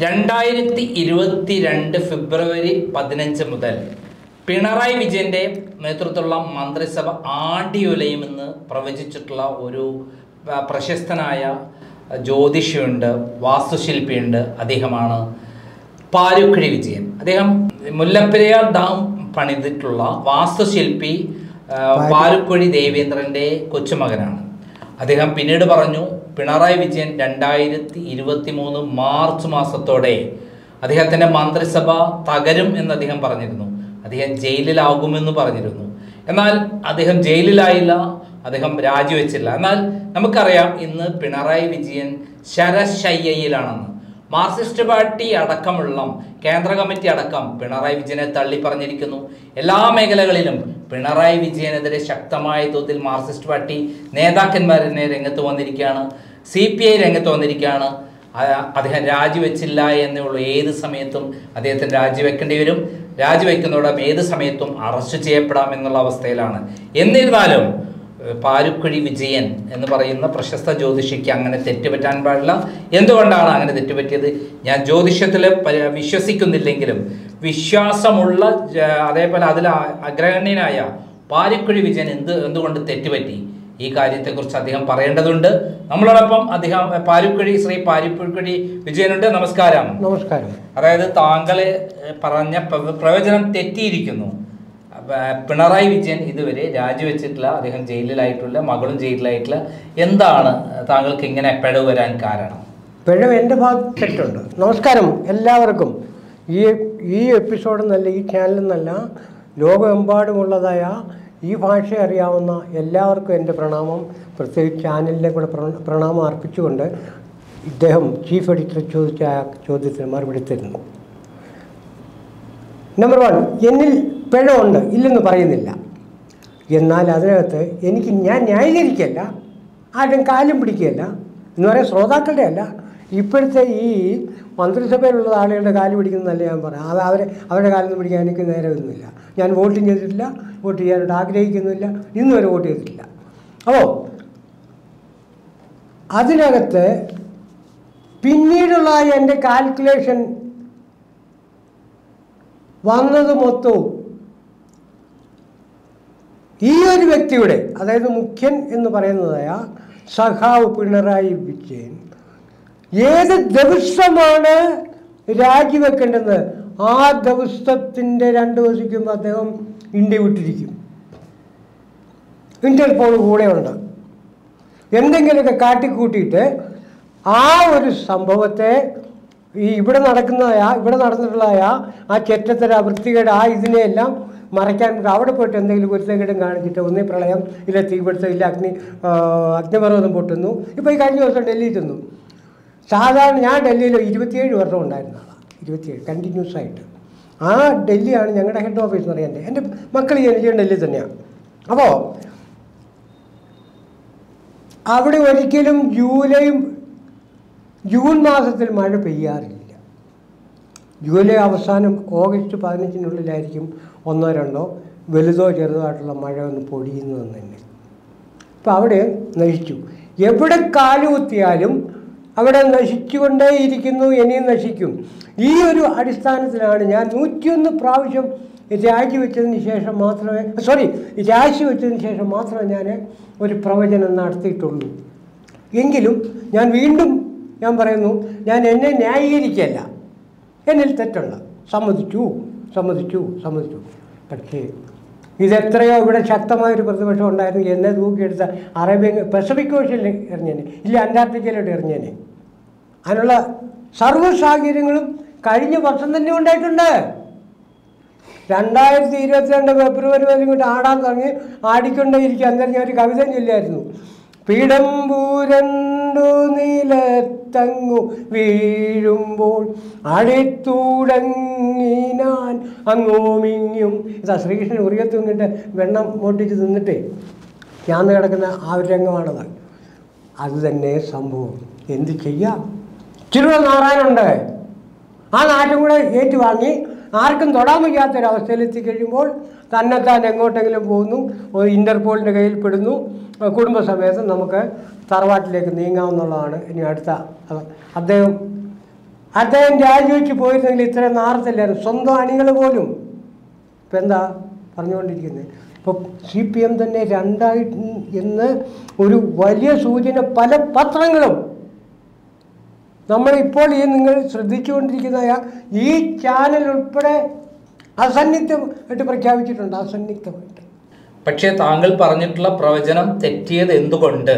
2022 ഫെബ്രുവരി 15 മുതൽ പിണറായി വിജയൻ്റെ നേതൃത്വത്തിലുള്ള മന്ത്രിസഭ ആടിയുലയുമെന്ന് പ്രവചിച്ചിട്ടുള്ള ഒരു പ്രശസ്തനായ ജ്യോതിഷിയുണ്ട്, വാസ്തുശില്പിയുണ്ട്. അദ്ദേഹമാണ് പാരുക്കുഴി വിജയൻ. അദ്ദേഹം മുല്ലപ്പെരിയാർ ഡാം പണിതിട്ടുള്ള വാസ്തുശില്പി പാരുക്കുഴി ദേവേന്ദ്രൻ്റെ കൊച്ചുമകനാണ്. അദ്ദേഹം പിന്നീട് പറഞ്ഞു, പിണറായി വിജയൻ 2023 മാർച്ച് മാസത്തോടെ അദ്ദേഹത്തിൻ്റെ മന്ത്രിസഭ തകരും എന്ന് അദ്ദേഹം പറഞ്ഞിരുന്നു. അദ്ദേഹം ജയിലിലാകുമെന്ന് പറഞ്ഞിരുന്നു. എന്നാൽ അദ്ദേഹം ജയിലിലായില്ല, അദ്ദേഹം രാജിവെച്ചില്ല. എന്നാൽ നമുക്കറിയാം ഇന്ന് പിണറായി വിജയൻ ശരശയ്യയിലാണെന്ന്. മാർക്സിസ്റ്റ് പാർട്ടി അടക്കമുള്ള കേന്ദ്ര കമ്മിറ്റി അടക്കം പിണറായി വിജയനെ തള്ളി പറഞ്ഞിരിക്കുന്നു. എല്ലാ മേഖലകളിലും പിണറായി വിജയനെതിരെ ശക്തമായ തോതിൽ മാർക്സിസ്റ്റ് പാർട്ടി നേതാക്കന്മാരെ രംഗത്ത് വന്നിരിക്കുകയാണ്. CPI രംഗത്ത് വന്നിരിക്കുകയാണ്. അദ്ദേഹം രാജിവെച്ചില്ല എന്നേ ഉള്ളൂ. ഏത് സമയത്തും അദ്ദേഹത്തിന് രാജിവെക്കേണ്ടി വരും. രാജിവെക്കുന്നതോടൊപ്പം ഏത് സമയത്തും അറസ്റ്റ് ചെയ്യപ്പെടാം എന്നുള്ള അവസ്ഥയിലാണ്. എന്നിരുന്നാലും പാരുക്കുഴി വിജയൻ എന്ന് പറയുന്ന പ്രശസ്ത ജ്യോതിഷിക്ക് അങ്ങനെ തെറ്റുപറ്റാൻ പാടില്ല. എന്തുകൊണ്ടാണ് അങ്ങനെ തെറ്റുപറ്റിയത്? ഞാൻ ജ്യോതിഷത്തിൽ വിശ്വസിക്കുന്നില്ലെങ്കിലും വിശ്വാസമുള്ള അതേപോലെ അതിൽ അഗ്രഗണ്യനായ പാരുക്കുഴി വിജയൻ എന്തുകൊണ്ട് തെറ്റുപറ്റി, ഈ കാര്യത്തെക്കുറിച്ച് അദ്ദേഹം പറയേണ്ടതുണ്ട്. നമ്മളോടൊപ്പം അദ്ദേഹം ശ്രീ പാരുക്കുഴി വിജയനുണ്ട്. നമസ്കാരം. നമസ്കാരം. അതായത് താങ്കൾ പറഞ്ഞ പ്രവചനം തെറ്റിയിരിക്കുന്നു. പിണറായി വിജയൻ ഇതുവരെ രാജിവെച്ചിട്ടില്ല, അദ്ദേഹം ജയിലിലായിട്ടില്ല, മകളും ജയിലിലായിട്ടില്ല. എന്താണ് താങ്കൾക്ക് ഇങ്ങനെ പിഴവ് വരാൻ കാരണം? പിഴവ് എൻ്റെ ഭാഗത്ത് തെറ്റുണ്ട്. നമസ്കാരം എല്ലാവർക്കും. ഈ എപ്പിസോഡിൽ നിന്നല്ല, ഈ ചാനലിൽ നിന്നല്ല, ലോകമെമ്പാടുമുള്ളതായ ഈ ഭാഷ അറിയാവുന്ന എല്ലാവർക്കും എൻ്റെ പ്രണാമം. പ്രത്യേകിച്ച് ചാനലിനെ കൂടെ പ്രണാമം അർപ്പിച്ചുകൊണ്ട് ഇദ്ദേഹം ചീഫ് എഡിറ്റർ ചോദിച്ച ചോദ്യത്തിന് മറുപടി തരുന്നു. നമ്പർ 1, എന്നിൽ പിഴവുണ്ട്, ഇല്ലെന്ന് പറയുന്നില്ല. എന്നാൽ അതിനകത്ത് ഞാൻ ന്യായീകരിക്കല്ല, ആരും കാലും പിടിക്കുകയല്ല എന്ന് പറയാൻ ശ്രോതാക്കളുടെ അല്ല, ഇപ്പോഴത്തെ ഈ മന്ത്രിസഭയിലുള്ള ആളുകളുടെ കാല് പിടിക്കുന്നതല്ല ഞാൻ പറയാം. അവരുടെ കാലൊന്നും പിടിക്കാൻ എനിക്ക് നേരമൊന്നുമില്ല. ഞാൻ വോട്ട് ചെയ്തിട്ടില്ല, വോട്ട് ചെയ്യാനായിട്ട് ആഗ്രഹിക്കുന്നില്ല, ഇന്ന് വരെ വോട്ട് ചെയ്തിട്ടില്ല. അപ്പോൾ അതിനകത്ത് പിന്നീടുള്ള എൻ്റെ കാൽക്കുലേഷൻ വന്നത് മൊത്തവും ഈ ഒരു വ്യക്തിയുടെ, അതായത് മുഖ്യൻ എന്ന് പറയുന്നതായ സഖാവ് പിണറായി വിജയൻ ഏത് ദിവസമാണ് രാജിവെക്കേണ്ടത് ആ ദിവസത്തിൻ്റെ 2 ദിവസം അദ്ദേഹം ഇന്ത്യ വിട്ടിരിക്കും. ഇന്റർപോൾ കൂടെയുണ്ട്. എന്തെങ്കിലുമൊക്കെ കാട്ടിക്കൂട്ടിയിട്ട് ആ ഒരു സംഭവത്തെ ഇവിടെ നടന്നിട്ടുള്ളതായ ആ ചെറ്റത്തര വൃത്തികേട് ഇതിനെയെല്ലാം മറയ്ക്കാൻ അവിടെ പോയിട്ട് എന്തെങ്കിലും കുരുത്തക്കേടും കാണിച്ചിട്ട് ഒന്നേ പ്രളയം, ഇല്ല തീപിടുത്തം, ഇല്ല അഗ്നിപർവ്വതം പൊട്ടുന്നു. ഇപ്പോൾ ഈ കഴിഞ്ഞ ദിവസം ഡൽഹിയിൽ ചെന്നു. സാധാരണ ഞാൻ ഡൽഹിയിൽ 27 വർഷം ഉണ്ടായിരുന്ന ആളാണ്, 27 കണ്ടിന്യൂസ് ആയിട്ട്. ആ ഡൽഹിയാണ് ഞങ്ങളുടെ ഹെഡ് ഓഫീസ് എന്ന് പറയുന്നത്. എൻ്റെ മക്കൾ ജനിച്ചത് ഡൽഹി തന്നെയാണ്. അപ്പോൾ അവിടെ ഒരിക്കലും ജൂൺ മാസത്തിൽ മഴ പെയ്യാറില്ല. ജൂലൈ അവസാനം ഓഗസ്റ്റ് 15-നുള്ളിലായിരിക്കും 1-2 വലുതോ ചെറുതായിട്ടുള്ള മഴ ഒന്ന് പൊടിയുന്നതെന്ന് തന്നെ. അപ്പോൾ അവിടെ നശിച്ചു. എവിടെ കാലുകുത്തിയാലും അവിടെ നശിച്ചുകൊണ്ടേയിരിക്കുന്നു, ഇനിയും നശിക്കും. ഈ ഒരു അടിസ്ഥാനത്തിലാണ് ഞാൻ 101 പ്രാവശ്യം രാജിവെച്ചതിന് ശേഷം മാത്രമേ ഞാൻ ഒരു പ്രവചനം നടത്തിയിട്ടുള്ളൂ. എങ്കിലും ഞാൻ വീണ്ടും പറയുന്നു, ഞാൻ എന്നെ ന്യായീകരിക്കല്ല, എന്നിൽ തെറ്റുണ്ട്, സമ്മതിച്ചു. പക്ഷേ ഇതെത്രയോ ഇവിടെ ശക്തമായൊരു പ്രതിപക്ഷം ഉണ്ടായിരുന്നു. എന്നെ തൂക്കിയെടുത്ത പസഫിക് ഓഷ്യനിൽ എറിഞ്ഞേനെ, ഇല്ല അന്റാർട്ടിക്കയിലോട്ട് എറിഞ്ഞേനെ. അതിനുള്ള സർവ്വ സാഹചര്യങ്ങളും കഴിഞ്ഞ വർഷം തന്നെ ഉണ്ടായിട്ടുണ്ട്. 2022 ഫെബ്രുവരി വരെ ഇങ്ങോട്ട് ആടാൻ തുടങ്ങി, ആടിക്കൊണ്ടേയിരിക്കും. അന്നേരം ഞാൻ ഒരു കവിത ചൊല്ലായിരുന്നു. പിടമ്പൂരണ്ടു നിലത്തങ്ങു വീഴുമ്പോൾ അടുത്തുടങ്ങി ഞാൻ അങ്ങോമിങ്ങും. ഇതാ ശ്രീകൃഷ്ണൻ ഉറിയത്ത് നിന്നിട്ട് വെണ്ണം മോട്ടിച്ച് തിന്നിട്ടേ ഞാൻ കിടക്കുന്ന ആ ഒരു രംഗമാണത്. അത് തന്നെ സംഭവം. എന്ത് ചെയ്യാം? ഇച്ചിരി നാറാനുണ്ട്. ആ നാട്ടും കൂടെ ഏറ്റുവാങ്ങി ആർക്കും തൊടാൻ വയ്യാത്തൊരവസ്ഥയിലെത്തിക്കഴിയുമ്പോൾ തന്നെത്താൻ എങ്ങോട്ടെങ്കിലും പോകുന്നു, ഇൻ്റർപോളിൻ്റെ കയ്യിൽ പെടുന്നു. കുടുംബസമേതം നമുക്ക് തറവാട്ടിലേക്ക് നീങ്ങാവുന്നതാണ്. ഇനി അടുത്ത അദ്ദേഹം അദ്ദേഹം രാജിവെച്ച് പോയിരുന്നെങ്കിൽ ഇത്ര നാർത്തല്ലായിരുന്നു, സ്വന്തം അണികൾ പോലും. ഇപ്പം എന്താ പറഞ്ഞുകൊണ്ടിരിക്കുന്നത്? ഇപ്പോൾ CPM തന്നെ രണ്ടായി എന്ന് ഒരു വലിയ സൂചന പല പത്രങ്ങളും, നമ്മളിപ്പോൾ നിങ്ങൾ ശ്രദ്ധിച്ചുകൊണ്ടിരിക്കുന്ന ഈ ചാനൽ ഉൾപ്പെടെ അസന്നിഗ്ധമായിട്ട് പ്രഖ്യാപിച്ചിട്ടുണ്ട്, അസന്നിഗ്ധമായിട്ട്. പക്ഷേ താങ്കൾ പറഞ്ഞിട്ടുള്ള പ്രവചനം തെറ്റിയത് എന്തുകൊണ്ട്?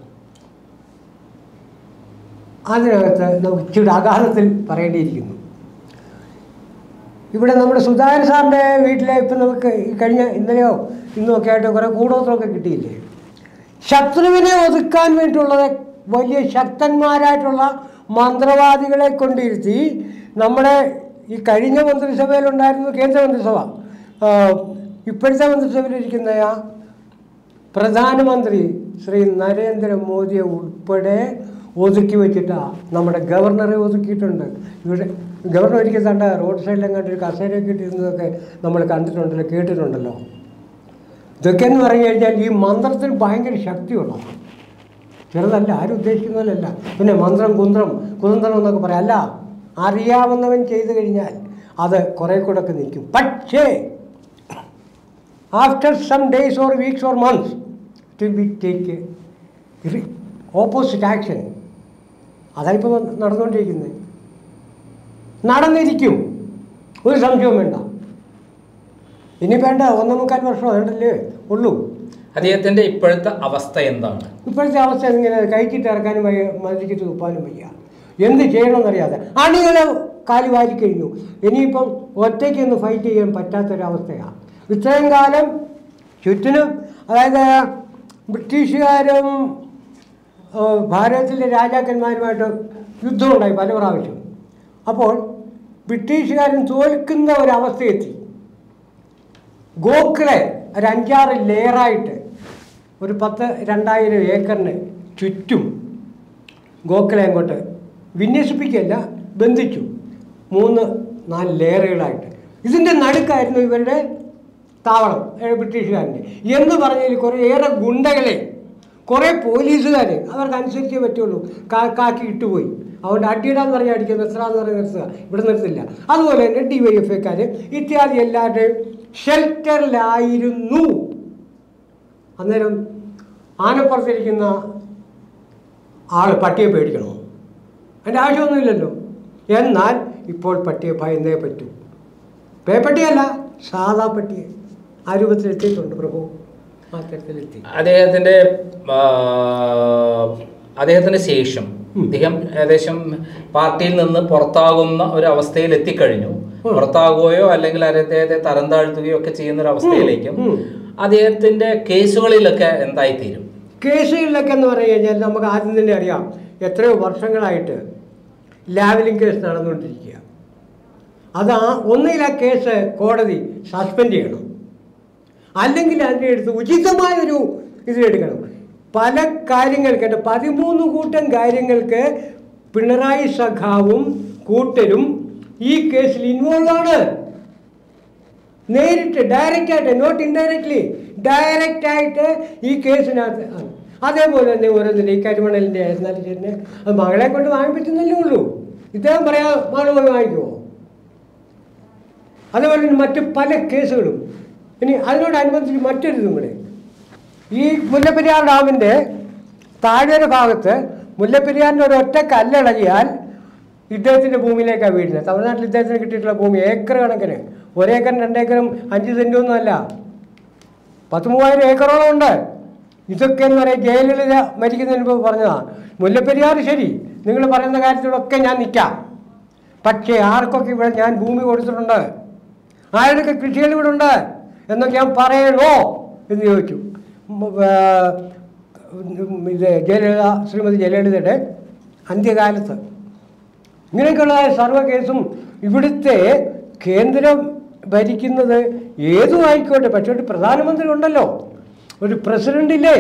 അതിനകത്ത് നമുക്ക് ഇച്ചിരി അകാലത്തിൽ പറയേണ്ടിയിരിക്കുന്നു. ഇവിടെ നമ്മുടെ സുധാകരൻ സാറിൻ്റെ വീട്ടിലെ ഇപ്പം നമുക്ക് കഴിഞ്ഞ ഇന്നലെയോ ഇന്നോ ഒക്കെ ആയിട്ട് കുറേ കൂടോത്രമൊക്കെ കിട്ടിയില്ലേ? ശത്രുവിനെ ഒതുക്കാൻ വേണ്ടിയിട്ടുള്ളത് വലിയ ശക്തന്മാരായിട്ടുള്ള മന്ത്രവാദികളെ കൊണ്ടിരുത്തി നമ്മുടെ ഈ കഴിഞ്ഞ മന്ത്രിസഭയിലുണ്ടായിരുന്നു കേന്ദ്രമന്ത്രിസഭ, ഇപ്പോഴത്തെ മന്ത്രിസഭയിലിരിക്കുന്ന പ്രധാനമന്ത്രി ശ്രീ നരേന്ദ്രമോദിയെ ഉൾപ്പെടെ ഒതുക്കി വെച്ചിട്ടാണ് നമ്മുടെ ഗവർണറെ ഒതുക്കിയിട്ടുണ്ട്. ഇവിടെ ഗവർണർ ഒരിക്കൽ തൻ്റെ റോഡ് സൈഡിലും കണ്ടൊരു കസേരയൊക്കെ ഇട്ടിരുന്നതൊക്കെ നമ്മൾ കണ്ടിട്ടുണ്ടല്ലോ, കേട്ടിട്ടുണ്ടല്ലോ. ഇതൊക്കെ എന്ന് പറഞ്ഞു കഴിഞ്ഞാൽ ഈ മന്ത്രത്തിന് ഭയങ്കര ശക്തിയുള്ളതാണ്, ചെറുതല്ല, ആരും ഉദ്ദേശിക്കുന്നതല്ല. പിന്നെ മന്ത്രം കുതന്ത്രം എന്നൊക്കെ പറയാം. അല്ല, അറിയാവുന്നവൻ ചെയ്തു കഴിഞ്ഞാൽ അത് കുറേ കൂടെ ഒക്കെ നിൽക്കും. പക്ഷേ after some days or weeks or months it will be take opposite action. അതായിപ്പോൾ നടന്നുകൊണ്ടിരിക്കുന്നത്, നടന്നിരിക്കും, ഒരു സംശയവും വേണ്ട. ഇനി വേണ്ട 1.25 വർഷം വേണ്ടല്ലേ ഉള്ളൂ. അദ്ദേഹത്തിൻ്റെ ഇപ്പോഴത്തെ അവസ്ഥ എന്താണ്? ഇപ്പോഴത്തെ അവസ്ഥ ഇങ്ങനെ കഴിച്ചിട്ട് ഇറക്കാനും വയ്യ, മതിച്ചിട്ട് തുപ്പാനും വയ്യ, എന്ത് ചെയ്യണമെന്നറിയാതെ അണികളെ കാലി വാരിക്കഴിഞ്ഞു. ഇനിയിപ്പം ഒറ്റയ്ക്കൊന്ന് ഫൈറ്റ് ചെയ്യാൻ പറ്റാത്തൊരവസ്ഥയാണ്. ഇത്രയും കാലം ചുറ്റിനും, അതായത് ബ്രിട്ടീഷുകാരും ഭാരതത്തിലെ രാജാക്കന്മാരുമായിട്ട് യുദ്ധമുണ്ടായി പല പ്രാവശ്യം. അപ്പോൾ ബ്രിട്ടീഷുകാരൻ തോൽക്കുന്ന ഒരവസ്ഥയെത്തി. ഗോഖലെ ഒരു 5-6 ലെയറായിട്ട് ഒരു 10,000-2,000 ഏക്കറിന് ചുറ്റും ഗോഖലെ അങ്ങോട്ട് വിന്യസിപ്പിക്കുകയല്ല, ബന്ധിച്ചു 3-4 ലെയറുകളായിട്ട്. ഇതിൻ്റെ നടുക്കായിരുന്നു ഇവരുടെ താവളം, ബ്രിട്ടീഷുകാരൻ്റെ എന്ന് പറഞ്ഞതിൽ കുറേയേറെ ഗുണ്ടകളെ, കുറേ പോലീസുകാരെ അവർക്കനുസരിച്ചേ പറ്റുള്ളൂ, കാക്കി ഇട്ടുപോയി. അതുകൊണ്ട് അടിയിടാന്ന് പറഞ്ഞാൽ അടിക്കുക, നിർത്തണമെന്ന് പറഞ്ഞാൽ നിർത്തുക, ഇവിടെ നിർത്തില്ല. അതുപോലെ തന്നെ DYFIക്കാർ ഇത്യാദി എല്ലാവരുടെയും ഷെൽട്ടറിലായിരുന്നു. അന്നേരം ആനപ്പുറത്തിരിക്കുന്ന ആൾ പട്ടിയെ പേടിക്കണോ? അതിൻ്റെ ആവശ്യമൊന്നുമില്ലല്ലോ. എന്നാൽ ഇപ്പോൾ പട്ടിയെ ഭയന്നേ പറ്റൂ. പേപ്പട്ടിയല്ല, സാധാ പട്ടിയെ ആ രൂപത്തിലെത്തിയിട്ടുണ്ട് പ്രഭു, ആ തരത്തിലെത്തി. അദ്ദേഹത്തിന് ശേഷം അദ്ദേഹം ഏകദേശം പാർട്ടിയിൽ നിന്ന് പുറത്താകുന്ന ഒരു അവസ്ഥയിൽ എത്തിക്കഴിഞ്ഞു. പുറത്താകുകയോ അല്ലെങ്കിൽ അദ്ദേഹത്തെ തരം താഴ്ത്തുകയോ ഒക്കെ ചെയ്യുന്ന ഒരു അവസ്ഥയിലേക്കും അദ്ദേഹത്തിന്റെ കേസുകളിലൊക്കെ എന്തായിത്തീരും? കേസുകളിലൊക്കെ എന്ന് പറഞ്ഞു കഴിഞ്ഞാൽ നമുക്ക് ആദ്യം തന്നെ അറിയാം, എത്രയോ വർഷങ്ങളായിട്ട് ലാവലിംഗ് കേസ് നടന്നുകൊണ്ടിരിക്കുക. അത് ഒന്നിൽ ആ കേസ് കോടതി സസ്പെൻഡ് ചെയ്യണം, അല്ലെങ്കിൽ അതിൻ്റെ അടുത്ത് ഉചിതമായൊരു ഇതിലെടുക്കണം. പല കാര്യങ്ങൾക്ക്, 13 കൂട്ടം കാര്യങ്ങൾക്ക് പിണറായി സഖാവും കൂട്ടരും ഈ കേസിൽ ഇൻവോൾവ് ആണ്. നേരിട്ട്, ഡയറക്റ്റായിട്ട്, നോട്ട് ഇൻഡയറക്ട്ലി, ഡയറക്റ്റായിട്ട് ഈ കേസിനകത്ത്. അതേപോലെ തന്നെ ഓരോന്നിൻ്റെ ഈ കരിമണലിൻ്റെ ആയിരുന്നാലും ശരി, അത് മകളെ കൊണ്ട് വാങ്ങിപ്പിച്ചെന്നല്ലേ ഉള്ളൂ. ഇദ്ദേഹം പറയാം മകൾ പോയി വാങ്ങിക്കുമോ? അതുപോലെ തന്നെ മറ്റ് പല കേസുകളും. ഇനി അതിനോടനുബന്ധിച്ച് മറ്റൊരിതും കൂടെ, ഈ മുല്ലപ്പെരിയാർ ഡാമിൻ്റെ താഴെ ഭാഗത്ത് മുല്ലപ്പെരിയാറിൻ്റെ ഒരൊറ്റ കല്ലിളകിയാൽ ഇദ്ദേഹത്തിൻ്റെ ഭൂമിയിലേക്കാണ് വീഴുന്നത്. തമിഴ്നാട്ടിൽ ഇദ്ദേഹത്തിന് കിട്ടിയിട്ടുള്ള ഭൂമി ഏക്കർ കണക്കിന്, 1 ഏക്കറും 2 ഏക്കറും 5 സെൻറ്റും ഒന്നുമല്ല, 13,000 ഏക്കറോളം ഉണ്ട്. ഇതൊക്കെ എന്ന് പറയാം ജയലളിത മരിക്കുന്നതിന് മുമ്പ് പറഞ്ഞതാണ്. മുല്ലപ്പെരിയാർ ശരി, നിങ്ങൾ പറയുന്ന കാര്യത്തിലൊക്കെ ഞാൻ നിൽക്കാം, പക്ഷേ ആർക്കൊക്കെ ഇവിടെ ഞാൻ ഭൂമി കൊടുത്തിട്ടുണ്ട്, ആരുടെയൊക്കെ കൃഷികൾ ഇവിടെ ഉണ്ട് എന്നൊക്കെ ഞാൻ പറയണോ എന്ന് ചോദിച്ചു. ഇത് ശ്രീമതി ജയലളിതയുടെ അന്ത്യകാലത്ത് ഇങ്ങനെയൊക്കെയുള്ള സർവ്വ കേസും ഇവിടുത്തെ കേന്ദ്രം ഭരിക്കുന്നത് ഏതും ആയിക്കോട്ടെ, പക്ഷേ ഒരു പ്രധാനമന്ത്രി ഉണ്ടല്ലോ, ഒരു പ്രസിഡന്റ് ഇല്ലേ,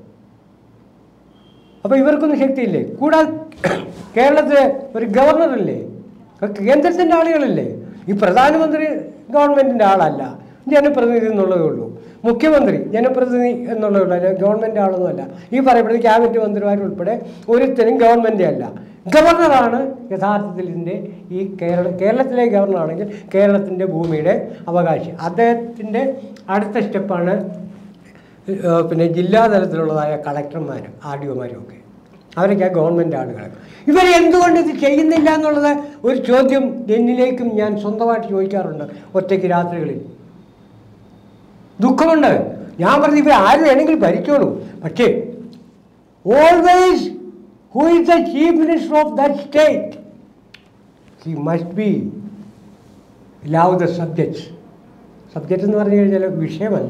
അപ്പോൾ ഇവർക്കൊന്നും ശക്തിയില്ലേ. കൂടാതെ കേരളത്തിലെ ഒരു ഗവർണറില്ലേ, കേന്ദ്രത്തിൻ്റെ ആളുകളില്ലേ. ഈ പ്രധാനമന്ത്രി ഗവൺമെൻറ്റിൻ്റെ ആളല്ല, ജനപ്രതിനിധി എന്നുള്ളതേ ഉള്ളൂ. മുഖ്യമന്ത്രി ജനപ്രതിനിധി എന്നുള്ളതേ ഉള്ളൂ, ഗവൺമെൻറ് ആളൊന്നുമല്ല. ഈ പറയപ്പെടുന്ന ക്യാബിനറ്റ് മന്ത്രിമാരുൾപ്പെടെ ഒരുത്തരും ഗവൺമെൻറ് അല്ല. ഗവർണറാണ് യഥാർത്ഥത്തിൽ ഇതിൻ്റെ ഈ കേരളത്തിലെ ഗവർണറാണെങ്കിൽ കേരളത്തിൻ്റെ ഭൂമിയുടെ അവകാശി. അദ്ദേഹത്തിൻ്റെ അടുത്ത സ്റ്റെപ്പാണ് പിന്നെ ജില്ലാ തലത്തിലുള്ളതായ കളക്ടർമാരും RDOമാരും ഒക്കെ. അവരൊക്കെ ഗവൺമെൻറ് ആളുകൾ. ഇവർ എന്തുകൊണ്ട് ഇത് ചെയ്യുന്നില്ല എന്നുള്ളത് ഒരു ചോദ്യം എന്നിലേക്കും ഞാൻ സ്വന്തമായിട്ട് ചോദിക്കാറുണ്ട് ഒറ്റയ്ക്ക് രാത്രികളിൽ. ദുഃഖമുണ്ട്. ഞാൻ പറഞ്ഞു ഇവർ ആര് വേണമെങ്കിലും ഭരിച്ചോളൂ, പക്ഷേ always who is the chief minister of that state, he must be love the subjects. Subject എന്ന് പറഞ്ഞു കഴിഞ്ഞാൽ വിഷയമല്ല,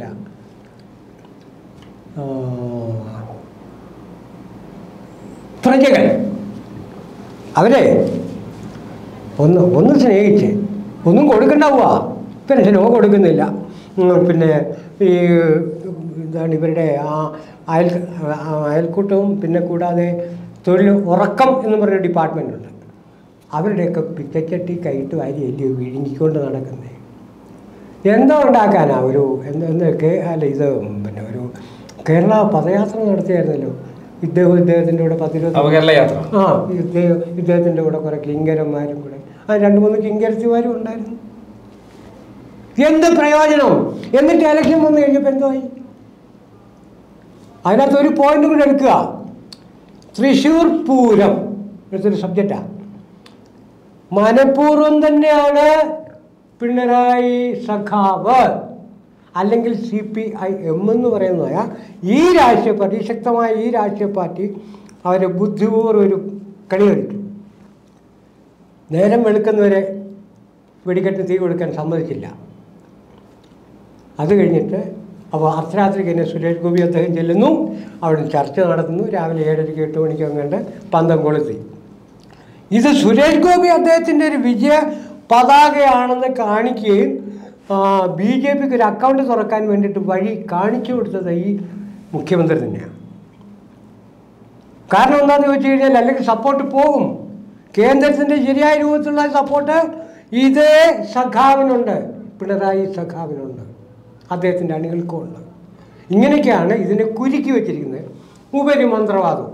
പ്രജകൾ. അവരെ ഒന്ന് സ്നേഹിച്ച് ഒന്നും കൊടുക്കണ്ടാവുക. പെൻഷനോ കൊടുക്കുന്നില്ല. പിന്നെ ഈ എന്താണ് ഇവരുടെ അയൽക്കൂട്ടവും പിന്നെ കൂടാതെ തൊഴിൽ ഉറക്കം എന്ന് പറഞ്ഞ ഡിപ്പാർട്ട്മെൻ്റ് ഉണ്ട്. അവരുടെയൊക്കെ പിച്ചച്ചട്ടി കൈയിട്ട് വാരി അല്ലയോ വിഴുങ്ങിക്കൊണ്ട് നടക്കുന്നത്. എന്തോ ഉണ്ടാക്കാനാ ഒരു എന്തൊക്കെ അല്ല. ഇത് പിന്നെ ഒരു കേരള പദയാത്ര നടത്തിയായിരുന്നല്ലോ ഇദ്ദേഹത്തിൻ്റെ കൂടെ 10-20 ഇദ്ദേഹത്തിൻ്റെ കൂടെ കുറേ കിങ്കരന്മാരും കൂടെ 2-3 കിങ്കരത്തിമാരും ഉണ്ടായിരുന്നു. എന്ത് പ്രയോജനം? എന്നിട്ട് ഇലക്ഷൻ വന്നു കഴിഞ്ഞപ്പോൾ എന്തോയി? അതിനകത്ത് ഒരു പോയിന്റ് കൂടെ എടുക്കുക. തൃശ്ശൂർ പൂരം എടുത്തൊരു സബ്ജക്റ്റാണ്. മനഃപൂർവ്വം തന്നെയാണ് പിണറായി സഖാവ് അല്ലെങ്കിൽ CPIM എന്ന് പറയുന്നതായ ഈ രാഷ്ട്രീയ പാർട്ടി, ശക്തമായ ഈ രാഷ്ട്രീയ പാർട്ടി അവരെ ബുദ്ധിപൂർവ്വം ഒരു കളി കളിച്ചു. നേരം വെളുക്കുന്നവരെ വെടിക്കെട്ട് തീ കൊടുക്കാൻ സമ്മതിച്ചില്ല. അത് കഴിഞ്ഞിട്ട് അപ്പോൾ അർദ്ധരാത്രിക്ക് തന്നെ സുരേഷ് ഗോപി അദ്ദേഹം ചെല്ലുന്നു. അവിടെ ചർച്ച നടത്തുന്നു. രാവിലെ 7:30-8 മണിക്ക് അങ്ങോട്ട് പന്തം കൊളുത്തി. ഇത് സുരേഷ് ഗോപി അദ്ദേഹത്തിൻ്റെ ഒരു വിജയ പതാകയാണെന്ന് കാണിക്കുകയും BJPക്ക് ഒരു അക്കൗണ്ട് തുറക്കാൻ വേണ്ടിയിട്ട് വഴി കാണിച്ചു കൊടുത്തത് ഈ മുഖ്യമന്ത്രി തന്നെയാണ്. കാരണം എന്താണെന്ന് ചോദിച്ചു കഴിഞ്ഞാൽ അല്ലെങ്കിൽ സപ്പോർട്ട് പോകും. കേന്ദ്രത്തിൻ്റെ ശരിയായ രൂപത്തിലുള്ള സപ്പോർട്ട് ഇതേ സഖാവിനുണ്ട്, പിണറായി സഖാവിനുണ്ട്, അദ്ദേഹത്തിൻ്റെ അണികൾക്കുമുണ്ട്. ഇങ്ങനെയൊക്കെയാണ് ഇതിനെ കുരുക്കി വെച്ചിരിക്കുന്നത്. ഉപരിമന്ത്രവാദവും.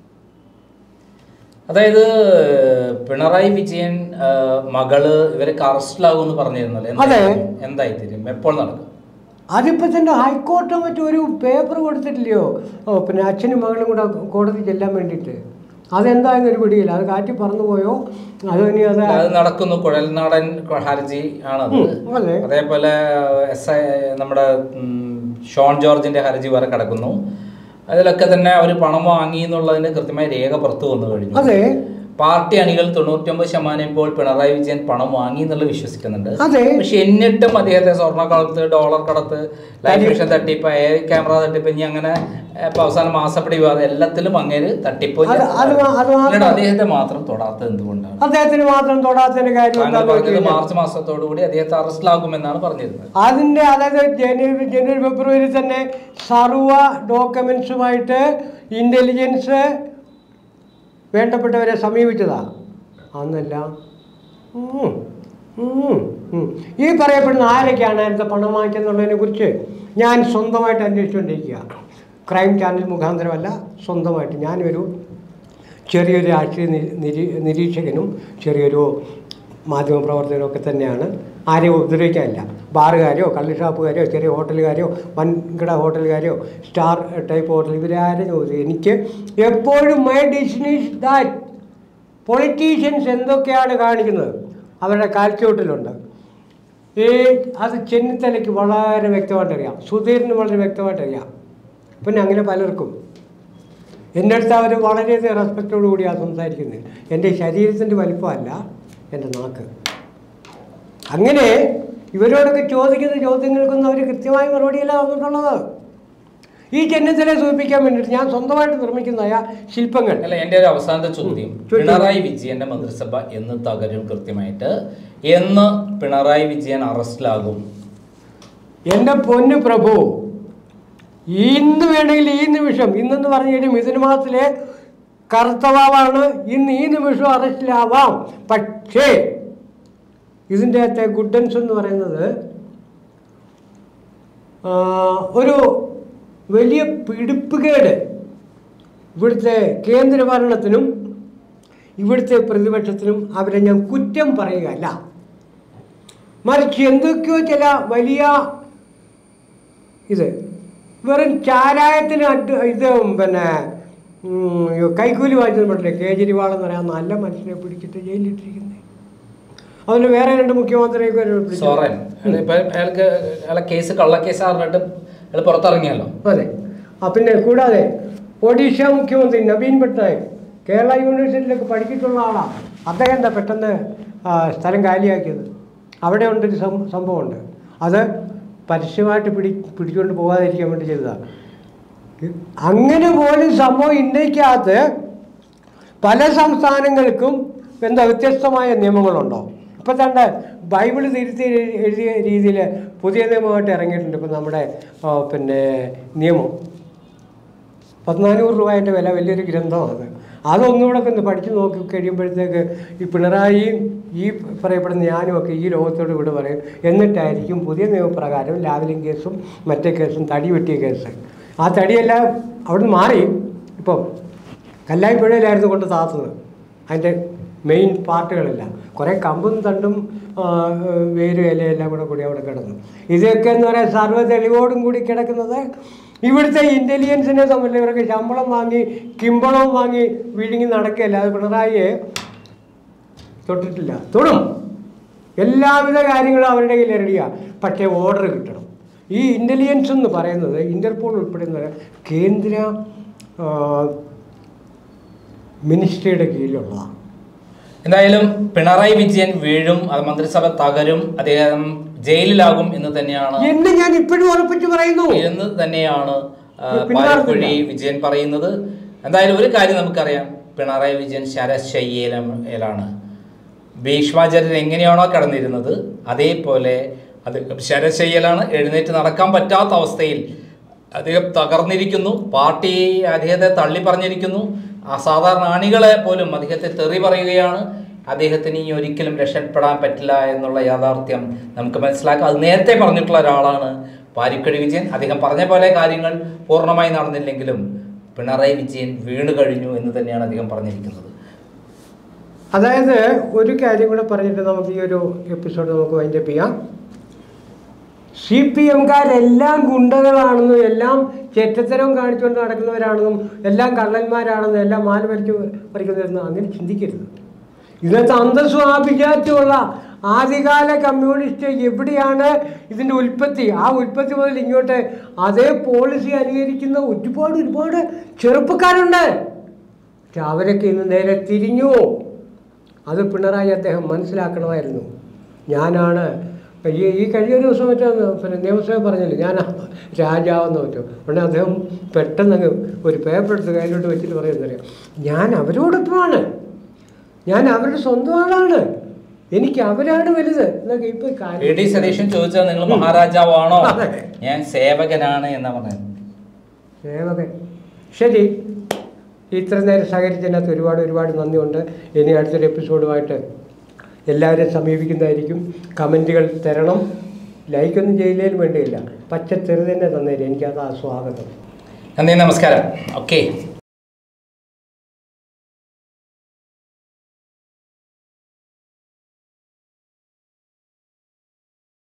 അതായത് പിണറായി വിജയൻ മകള് ഇവരൊക്കെ അറസ്റ്റിലാകുമെന്ന് പറഞ്ഞിരുന്നല്ലോ. എന്തായി തീരും? എപ്പോൾ നടക്കും? അതിപ്പോൾ തന്നെ ഹൈക്കോർട്ട് മറ്റൊരു പേപ്പർ കൊടുത്തിട്ടില്ലയോ? പിന്നെ അച്ഛനും മകളും കൂടെ കോടതി ചെല്ലാൻ വേണ്ടിയിട്ട്. അതെന്തായെന്നൊരു പിടിയില്ല. അത് കാറ്റി പറന്നു പോയോ അതോ ഇനി അത് നടക്കുന്നു. കുഴൽനാടൻ ഹർജി ആണത്. അതേപോലെ നമ്മുടെ ഷോൺ ജോർജിന്റെ ഹർജി വരെ കിടക്കുന്നു. അതിലൊക്കെ തന്നെ അവർ പണം വാങ്ങി എന്നുള്ളതിന് കൃത്യമായ രേഖ പുറത്തു വന്നു കഴിഞ്ഞു. പാർട്ടി അണികൾ 99% ഇപ്പോൾ പിണറായി വിജയൻ പണം വാങ്ങി എന്നുള്ളത് വിശ്വസിക്കുന്നുണ്ട്. പക്ഷെ എന്നിട്ടും അദ്ദേഹത്തെ സ്വർണ്ണ കടത്ത്, ഡോളർ കടത്ത്, ലൈഫ് മിഷൻ തട്ടിപ്പ്, എയർ ക്യാമറ തട്ടിപ്പ്, ഇനി അങ്ങനെ അവസാനം മാസപ്പടി വിവാദം എല്ലാത്തിലും അങ്ങേര് തട്ടിപ്പ്. അദ്ദേഹത്തെ മാത്രം തൊടാത്തത് എന്തുകൊണ്ടാണ്? അദ്ദേഹത്തിന് മാത്രം തൊടാത്തതിന്റെ കാര്യം മാർച്ച് മാസത്തോടുകൂടി അദ്ദേഹത്തെ അറസ്റ്റിലാകുമെന്നാണ് പറഞ്ഞിരുന്നത്. അതിന്റെ അതായത് ജനുവരി ഫെബ്രുവരി തന്നെ സർവ ഡോക്യുമെന്റ്സുമായിട്ട് ഇന്റലിജൻസ് വേണ്ടപ്പെട്ടവരെ സമീപിച്ചതാ. അന്നെല്ലാം ഈ പറയപ്പെടുന്ന ആരൊക്കെയാണ് അതിനകത്ത് പണം വാങ്ങിച്ചെന്നുള്ളതിനെ കുറിച്ച് ഞാൻ സ്വന്തമായിട്ട് അന്വേഷിച്ചുകൊണ്ടിരിക്കുക. ക്രൈം ചാനൽ മുഖാന്തരമല്ല, സ്വന്തമായിട്ട്. ഞാനൊരു ചെറിയൊരു രാഷ്ട്രീയ നിരീക്ഷകനും ചെറിയൊരു മാധ്യമപ്രവർത്തകനും ഒക്കെ തന്നെയാണ്. ആരെയും ഉപദ്രവിക്കാനില്ല. ബാറുകാരോ കള്ളിഷാപ്പുകാരോ ചെറിയ ഹോട്ടലുകാരോ വൻകിട ഹോട്ടലുകാരോ സ്റ്റാർ ടൈപ്പ് ഹോട്ടൽ ഇവരെ ആരും ചോദിച്ചു. എനിക്ക് എപ്പോഴും my decision is that politicians എന്തൊക്കെയാണ് കാണിക്കുന്നത് അവരുടെ കാൽച്ചോട്ടിലുണ്ട്. അത് ചെന്നിത്തലയ്ക്ക് വളരെ വ്യക്തമായിട്ടറിയാം, സുധീറിന് വളരെ വ്യക്തമായിട്ടറിയാം, പിന്നെ അങ്ങനെ പലർക്കും. എൻ്റെ അടുത്ത് അവർ വളരെയധികം റെസ്പെക്റ്റോടു കൂടിയാണ് സംസാരിക്കുന്നത്. എൻ്റെ ശരീരത്തിൻ്റെ വലിപ്പമല്ല എൻ്റെ നാക്ക്. അങ്ങനെ ഇവരോടൊക്കെ ചോദിക്കുന്ന ചോദ്യങ്ങൾക്കൊന്നും അവർ കൃത്യമായ മറുപടിയല്ല വന്നിട്ടുള്ളത്. ഈ ചെന്നിത്തലയെ സൂചിപ്പിക്കാൻ വേണ്ടിയിട്ട് ഞാൻ സ്വന്തമായിട്ട് നിർമ്മിക്കുന്നതായ ശില്പങ്ങൾ. അല്ല, എൻ്റെ ഒരു അവസാനത്തെ ചോദ്യം, പിണറായി വിജയന്റെ മന്ത്രിസഭ എന്ന് തകരും കൃത്യമായിട്ട്? എന്ന് പിണറായി വിജയൻ അറസ്റ്റിലാകും? എൻ്റെ പൊന്നു പ്രഭു, ഇന്ന് വേണമെങ്കിൽ ഈ നിമിഷം, ഇന്നെന്ന് പറഞ്ഞു കഴിഞ്ഞാൽ മിഥുന മാസത്തിലെ കറുത്തവാവാണ്, ഇന്ന് ഈ നിമിഷം അറസ്റ്റിലാവാം. പക്ഷേ ഇതിൻ്റെ അകത്തെ ഗുഡൻസ് എന്ന് പറയുന്നത് ഒരു വലിയ പിടിപ്പുകേട് ഇവിടുത്തെ കേന്ദ്ര ഭരണത്തിനും ഇവിടുത്തെ പ്രതിപക്ഷത്തിനും അവരെ ഞാൻ കുറ്റം പറയുകയല്ല. മറിച്ച് എന്തൊക്കെയോ ചില വലിയ ഇത് വെറും ചാരായത്തിന് ഇത് പിന്നെ കൈക്കൂലി വാങ്ങിച്ചത് പറ്റില്ല. കേജ്രിവാൾ എന്ന് പറയാൻ നല്ല മനുഷ്യനെ പിടിച്ചിട്ട് ജയിലിലിട്ടിരിക്കുന്നത്. അതിന് വേറെ 2 മുഖ്യമന്ത്രിയൊക്കെ കേസ് കള്ളക്കേസ് അറിഞ്ഞിട്ട് പുറത്തിറങ്ങിയല്ലോ. അതെ. പിന്നെ കൂടാതെ ഒഡീഷ മുഖ്യമന്ത്രി നവീൻ പട്നായക് കേരള യൂണിവേഴ്സിറ്റിയിലൊക്കെ പഠിച്ചിട്ടുള്ള ആളാണ്. അദ്ദേഹം എന്താ പെട്ടെന്ന് സ്ഥലം കാലിയാക്കിയത്? അവിടെ ഉണ്ടൊരു സംഭവമുണ്ട്. അത് പരസ്യമായിട്ട് പിടിച്ചുകൊണ്ട് പോകാതിരിക്കാൻ വേണ്ടി ചെയ്തതാണ്. അങ്ങനെ പോലും സംഭവം ഇന്ത്യക്കകത്ത് പല സംസ്ഥാനങ്ങൾക്കും എന്താ വ്യത്യസ്തമായ നിയമങ്ങളുണ്ടോ? ഇപ്പം തന്നെ ബൈബിള് തിരുത്തി എഴുതിയ രീതിയിൽ പുതിയ നിയമമായിട്ട് ഇറങ്ങിയിട്ടുണ്ട്. ഇപ്പം നമ്മുടെ പിന്നെ നിയമം 1400 രൂപേൻ്റെ വില, വലിയൊരു ഗ്രന്ഥമാണ്. അതൊന്നുകൂടെ ഒന്ന് പഠിച്ചു നോക്കി കഴിയുമ്പോഴത്തേക്ക് ഈ പിണറായിയും ഈ പറയപ്പെടുന്ന ഞാനുമൊക്കെ ഈ ലോകത്തോട് ഇവിടെ പറയും. എന്നിട്ടായിരിക്കും പുതിയ നിയമപ്രകാരം ലാവലിംഗ് കേസും മറ്റേ കേസും തടി വെട്ടിയ കേസ്. ആ തടിയെല്ലാം അവിടുന്ന് മാറി ഇപ്പം കല്ലായിപ്പുഴയിലായിരുന്നു കൊണ്ട് താത്തുന്നത്. അതിൻ്റെ മെയിൻ പാർട്ടുകളെല്ലാം കുറേ കമ്പും തണ്ടും വേരും ഇലയെല്ലാം കൂടി അവിടെ കിടന്നു. ഇതൊക്കെ എന്ന് പറയാൻ സർവ്വ തെളിവോടും കൂടി കിടക്കുന്നത് ഇവിടുത്തെ ഇൻ്റലിജൻസിനെ തമ്മിൽ ഇവർക്ക് ശമ്പളം വാങ്ങി കിമ്പളം വാങ്ങി വിഴുങ്ങി നടക്കുകയല്ല. അത് പിണറായിയെ തൊട്ടിട്ടില്ല, തൊടും. എല്ലാവിധ കാര്യങ്ങളും അവരുടെ കയ്യിൽ റെഡിയാണ്. പക്ഷേ ഓർഡർ കിട്ടണം. ഈ ഇൻ്റലിജൻസ് എന്ന് പറയുന്നത് ഇൻ്റർപോൾ ഉൾപ്പെടുന്ന കേന്ദ്ര മിനിസ്ട്രിയുടെ കീഴിലുള്ളതാണ്. എന്തായാലും പിണറായി വിജയൻ വീഴും, അത് മന്ത്രിസഭ തകരും, അദ്ദേഹം ജയിലിലാകും എന്ന് തന്നെയാണ് ഞാൻ ഇപ്പോഴും ഉറപ്പിച്ച് പറയുന്നു എന്ന് തന്നെയാണ് പാലക്കുഴി വിജയൻ പറയുന്നത്. എന്തായാലും ഒരു കാര്യം നമുക്കറിയാം, പിണറായി വിജയൻ ശരശയ്യയിലാണ്. ഭീഷ്മാചാര്യർ എങ്ങനെയാണോ കിടന്നിരുന്നത് അതേപോലെ അത് ശരശയ്യലാണ്. എഴുന്നേറ്റ് നടക്കാൻ പറ്റാത്ത അവസ്ഥയിൽ അദ്ദേഹം തകർന്നിരിക്കുന്നു. പാർട്ടി അദ്ദേഹത്തെ തള്ളി പറഞ്ഞിരിക്കുന്നു. അസാധാരണ അണികളെ പോലും അദ്ദേഹത്തെ തെറി പറയുകയാണ്. അദ്ദേഹത്തിന് ഇനി ഒരിക്കലും രക്ഷപ്പെടാൻ പറ്റില്ല എന്നുള്ള യാഥാർത്ഥ്യം നമുക്ക് മനസ്സിലാക്കാം. അത് നേരത്തെ പറഞ്ഞിട്ടുള്ള ഒരാളാണ് പാലക്കുഴി വിജയൻ. അദ്ദേഹം പറഞ്ഞ പോലെ കാര്യങ്ങൾ പൂർണ്ണമായി നടന്നില്ലെങ്കിലും പിണറായി വിജയൻ വീണു കഴിഞ്ഞു എന്ന് തന്നെയാണ് അദ്ദേഹം പറഞ്ഞിരിക്കുന്നത്. അതായത് ഒരു കാര്യം കൂടെ പറഞ്ഞിട്ട് നമുക്ക് ഈ ഒരു എപ്പിസോഡ് നമുക്ക് വൈൻഡപ്പ് ചെയ്യാം. CPM-കാരെല്ലാം ഗുണ്ടകളാണെന്നും എല്ലാം ചെറ്റത്തരവും കാണിച്ചുകൊണ്ട് നടക്കുന്നവരാണെന്നും എല്ലാം കള്ളന്മാരാണെന്നും എല്ലാം മാല പറിക്കുന്നവരെന്നും അങ്ങനെ ചിന്തിക്കരുത്. ഇതിനകത്ത് അന്തസ്സും ആ വിചാരിച്ചുള്ള ആദ്യകാല കമ്മ്യൂണിസ്റ്റ് എവിടെയാണ് ഇതിൻ്റെ ഉൽപ്പത്തി? ആ ഉൽപ്പത്തി മുതൽ ഇങ്ങോട്ട് അതേ പോളിസി അനുകരിക്കുന്ന ഒരുപാട് ചെറുപ്പക്കാരുണ്ട്. പക്ഷെ അവരൊക്കെ ഇന്ന് നേരെ തിരിഞ്ഞു. അത് പിണറായി അദ്ദേഹം മനസ്സിലാക്കണമായിരുന്നു. ഞാനാണ് ഈ കഴിഞ്ഞൊരു ദിവസം പിന്നെ നിയമസഭ പറഞ്ഞില്ല, ഞാൻ രാജാവെന്ന് പറ്റും. ഉടനെ അദ്ദേഹം പെട്ടെന്ന് അങ്ങ് ഒരു പേപ്പർ എടുത്ത് കയ്യിലോട്ട് വെച്ചിട്ട് പറയുന്നറിയാം, ഞാൻ അവരോടൊപ്പമാണ്, ഞാൻ അവരുടെ സ്വന്തം ആളാണ്, എനിക്ക് അവരാണ് വലുത് എന്നൊക്കെ. ഇപ്പൊ സതീശൻ ചോദിച്ചാൽ നിങ്ങൾ മഹാരാജാവാണോ? ഞാൻ സേവകനാണ് എന്നാ പറഞ്ഞത്. സേവകൻ. ശരി, ഇത്ര നേരം സഹകരിച്ചതിനകത്ത് ഒരുപാട് നന്ദിയുണ്ട്. ഇനി അടുത്തൊരു എപ്പിസോഡുമായിട്ട് എല്ലാവരും സമീപിക്കുന്നതായിരിക്കും. കമൻറ്റുകൾ തരണം. ലൈക്കൊന്നും ചെയ്യില്ലേലും വേണ്ടിയില്ല, പച്ച ചെറുതന്നെ തന്നേരും. എനിക്കത് സ്വാഗതം. നന്ദി, നമസ്കാരം. ഓക്കെ.